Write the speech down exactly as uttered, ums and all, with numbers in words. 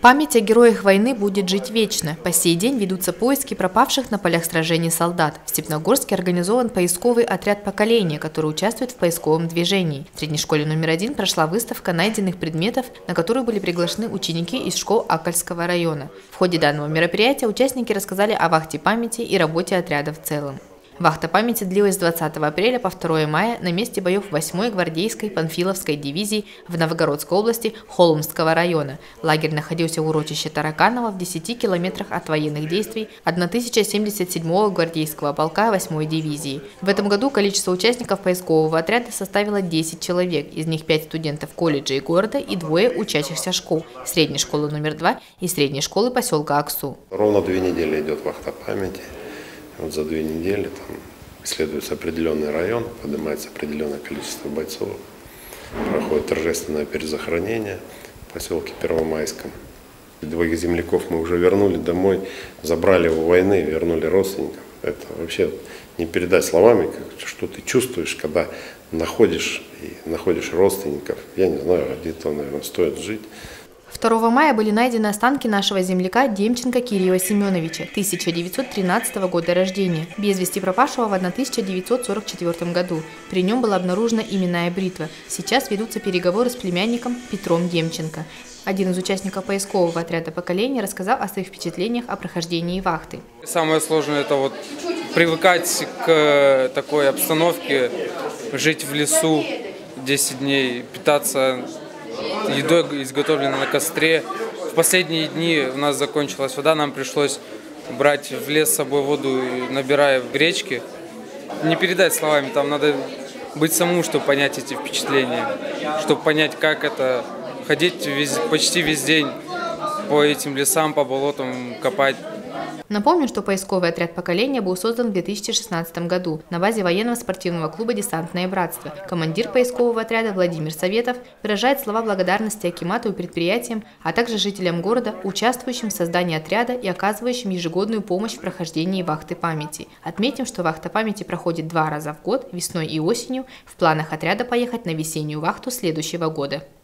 Память о героях войны будет жить вечно. По сей день ведутся поиски пропавших на полях сражений солдат. В Степногорске организован поисковый отряд поколения, который участвует в поисковом движении. В средней школе номер один прошла выставка найденных предметов, на которую были приглашены ученики из школ Аккольского района. В ходе данного мероприятия участники рассказали о вахте памяти и работе отряда в целом. Вахта памяти длилась с двадцатого апреля по второе мая на месте боев восьмой гвардейской Панфиловской дивизии в Новгородской области Холмского района. Лагерь находился в урочище Тараканово в десяти километрах от военных действий тысяча семьдесят седьмого гвардейского полка восьмой дивизии. В этом году количество участников поискового отряда составило десять человек, из них пять студентов колледжа и города и двое учащихся школ, средней школы номер два и средней школы поселка Аксу. Ровно две недели идет вахта памяти. Вот за две недели там исследуется определенный район, поднимается определенное количество бойцов, проходит торжественное перезахоронение в поселке Первомайском. Двоих земляков мы уже вернули домой, забрали у войны, вернули родственников. Это вообще не передать словами, что ты чувствуешь, когда находишь и находишь родственников. Я не знаю, где-то, наверное, стоит жить. второго мая были найдены останки нашего земляка Демченко Кирилла Семеновича, тысяча девятьсот тринадцатого года рождения, без вести пропавшего в тысяча девятьсот сорок четвёртом году. При нем была обнаружена именная бритва. Сейчас ведутся переговоры с племянником Петром Демченко. Один из участников поискового отряда поколения рассказал о своих впечатлениях о прохождении вахты. Самое сложное – это вот привыкать к такой обстановке, жить в лесу десять дней, питаться едой, изготовленной на костре. В последние дни у нас закончилась вода, нам пришлось брать в лес с собой воду, набирая в речки. Не передать словами, там надо быть самому, чтобы понять эти впечатления, чтобы понять, как это ходить весь, почти весь день по этим лесам, по болотам, копать. Напомню, что поисковый отряд поколения был создан в две тысячи шестнадцатом году на базе военного спортивного клуба «Десантное братство». Командир поискового отряда Владимир Советов выражает слова благодарности акимату и предприятиям, а также жителям города, участвующим в создании отряда и оказывающим ежегодную помощь в прохождении вахты памяти. Отметим, что вахта памяти проходит два раза в год, весной и осенью. В планах отряда поехать на весеннюю вахту следующего года.